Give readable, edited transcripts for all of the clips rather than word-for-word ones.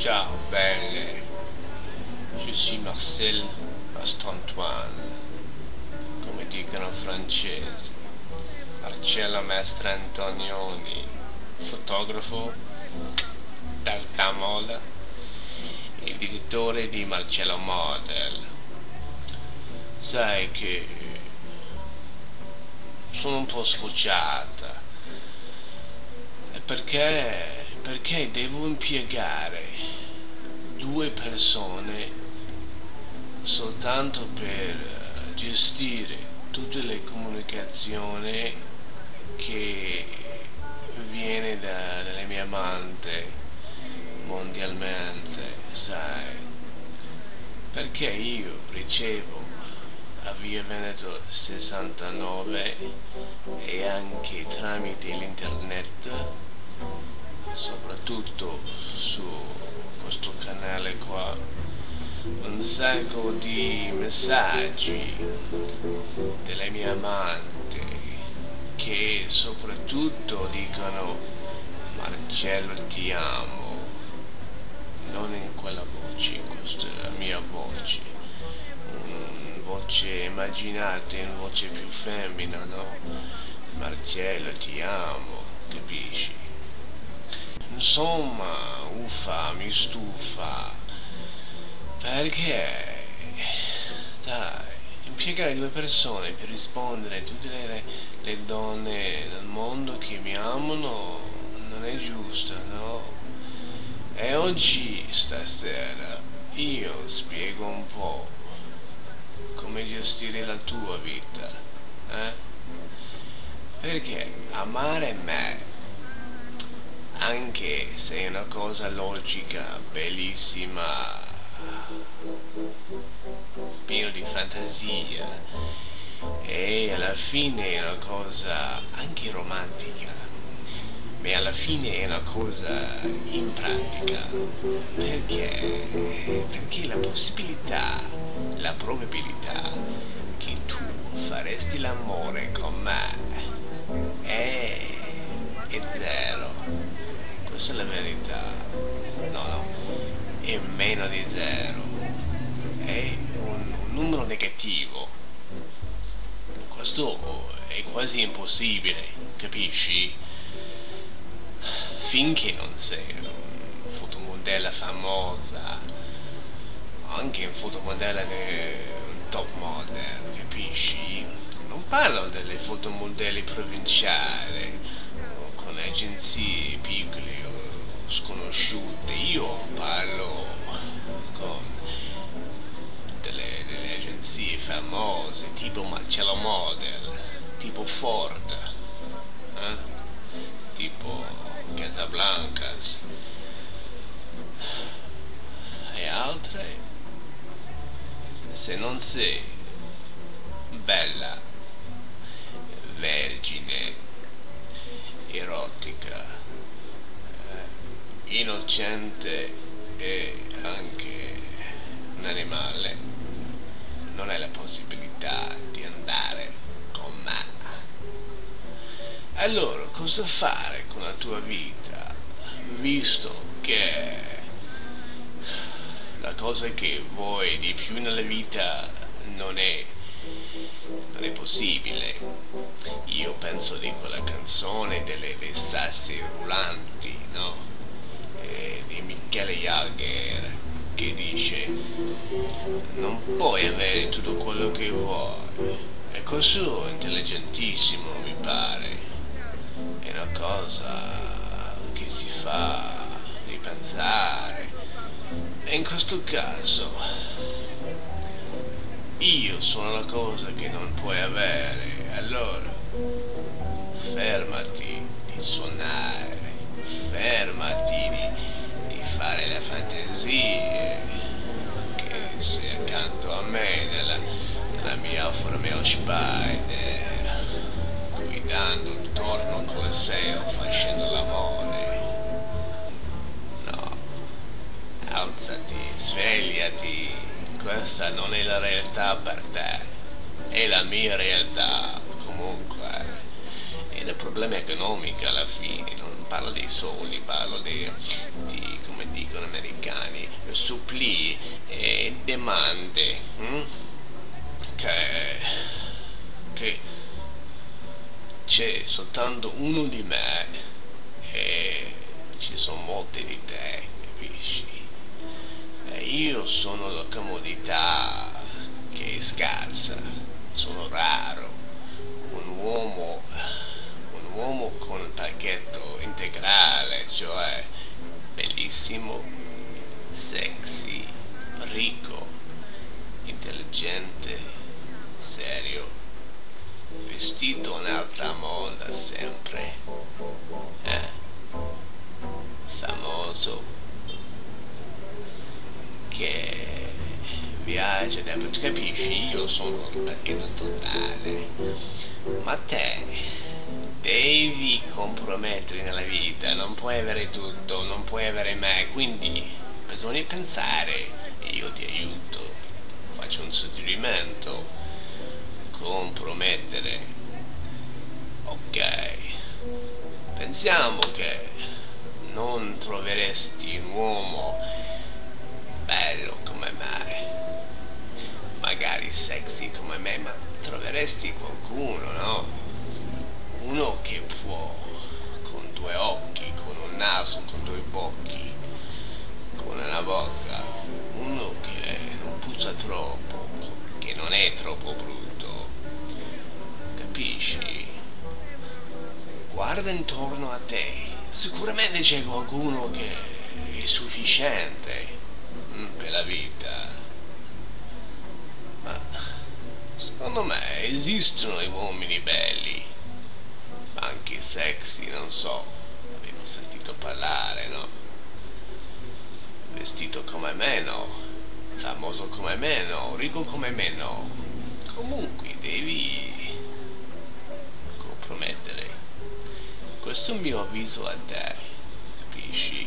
Ciao belle, je suis Marcel Mastrantoine, come dicono francesi, Marcello Mestre Antonioni, fotografo d'alta moda e direttore di Marcello Model. Sai che sono un po' scocciata, perché devo impiegare due persone soltanto per gestire tutte le comunicazioni che viene dalle mie amante mondialmente, sai, perché io ricevo a Via Veneto 69 e anche tramite l'internet, soprattutto su questo canale qua, un sacco di messaggi delle mie amanti che soprattutto dicono Marcello ti amo, non in quella voce, in questa mia voce, voce immaginate, in voce più femmina, no? Marcello ti amo, capisci? Insomma, uffa, mi stufa, perché, dai, impiegare due persone per rispondere a tutte le donne del mondo che mi amano non è giusto, no? E oggi, stasera, io spiego un po' come gestire la tua vita, Perché amare me, anche se è una cosa logica, bellissima, pieno di fantasia, e alla fine è una cosa anche romantica, ma alla fine è una cosa in pratica, perché la possibilità, la probabilità che tu faresti l'amore con me è zero. Questa è la verità. No, è meno di zero, è un numero negativo. Questo è quasi impossibile, capisci? Finché non sei una fotomodella famosa, anche un fotomodella di un top model, capisci? Non parlo delle fotomodelli provinciali con agenzie piccole o sconosciute, io parlo con delle agenzie famose tipo Marcello Model, tipo Ford, tipo Casablancas e altre. Se non sei bella, vergine, erotica, innocente e anche un animale, non hai la possibilità di andare con me. Allora, cosa fare con la tua vita, visto che la cosa che vuoi di più nella vita non è possibile? Io penso di quella canzone delle sassi rulanti, no? Di Michele Jagger, che dice non puoi avere tutto quello che vuoi. E questo è intelligentissimo, mi pare. È una cosa che si fa ripensare. E in questo caso io sono la cosa che non puoi avere, allora fermati di suonare, fermati di fare le fantasie, che sei accanto a me nella mia Formeo Spider, guidando intorno al Colosseo facendo l'amore. No, alzati, svegliati. Questa non è la realtà per te, è la mia realtà comunque, ed è problema economico alla fine, non parlo dei soldi, parlo di come dicono, dicono gli americani, suppli e domande, che c'è soltanto uno di me e ci sono molte di te, capisci? E io sono la comodità che è scarsa, sono raro, un uomo con un pacchetto integrale, cioè bellissimo, sexy, ricco, intelligente, serio, vestito un'altra moda sempre, famoso, che viaggia dappertutto, capisci? Io sono il pacchetto totale, ma te devi compromettere nella vita, non puoi avere tutto, non puoi avere me, quindi bisogna pensare e io ti aiuto, faccio un suggerimento, compromettere, ok, pensiamo che non troveresti un uomo bello come me, magari sexy come me, ma troveresti qualcuno, no? Uno che può, con due occhi, con un naso, con due bocchi, con una bocca, uno che non puzza troppo, che non è troppo brutto, capisci? Guarda intorno a te, sicuramente c'è qualcuno che è sufficiente per la vita, ma secondo me esistono gli uomini belli, anche sexy, non so, avevo sentito parlare, no? Vestito come me, no? Famoso come me, no? Ricco come me, no? Comunque devi compromettere. Questo è il mio avviso a te, capisci?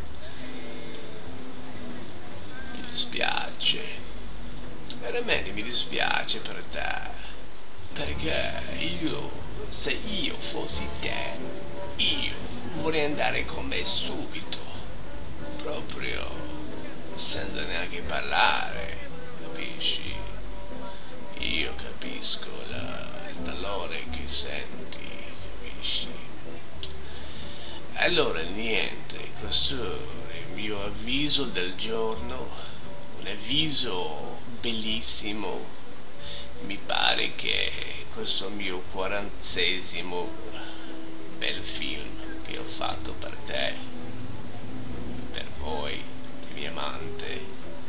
Mi dispiace, veramente mi dispiace per te, perché se io fossi te, io vorrei andare con me subito, proprio senza neanche parlare, capisci? Io capisco il dolore che senti, capisci? Allora niente, questo è il mio avviso del giorno, un avviso bellissimo. Mi pare che questo è il mio 40° bel film che ho fatto per te, per voi, il mio amante,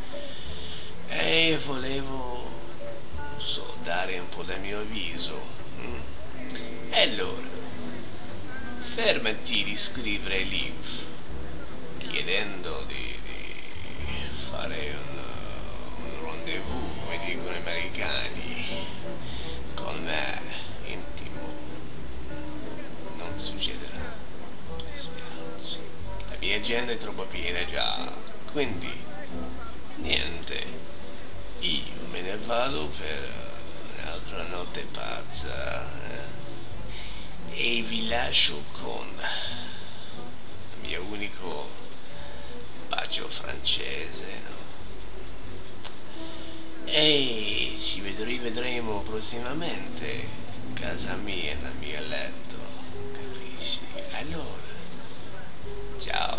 e volevo dare un po' del mio avviso. E allora, fermati di scrivere Liv, chiedendo di fare un rendezvous, come dicono gli americani, con me, intimo. Non succederà, mi dispiace. La mia agenda è troppo piena già, quindi niente, io me ne vado per un'altra notte pazza, e vi lascio con il mio unico bacio francese, no? E ci rivedremo prossimamente a casa mia, nel mio letto, capisci? Allora, ciao.